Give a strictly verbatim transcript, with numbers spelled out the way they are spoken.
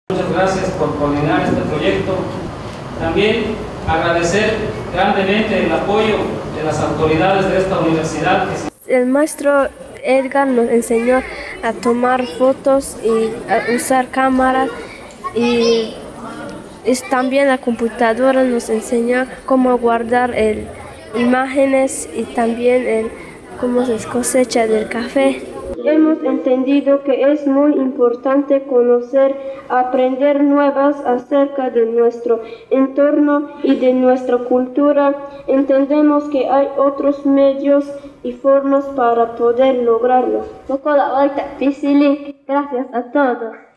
Muchas gracias por coordinar este proyecto. También agradecer grandemente el apoyo de las autoridades de esta universidad. El maestro Edgar nos enseñó a tomar fotos y a usar cámaras, y es también la computadora nos enseñó cómo guardar el, imágenes y también el, cómo se cosecha del café. Hemos entendido que es muy importante conocer, aprender nuevas acerca de nuestro entorno y de nuestra cultura. Entendemos que hay otros medios y formas para poder lograrlo. Gracias a todos.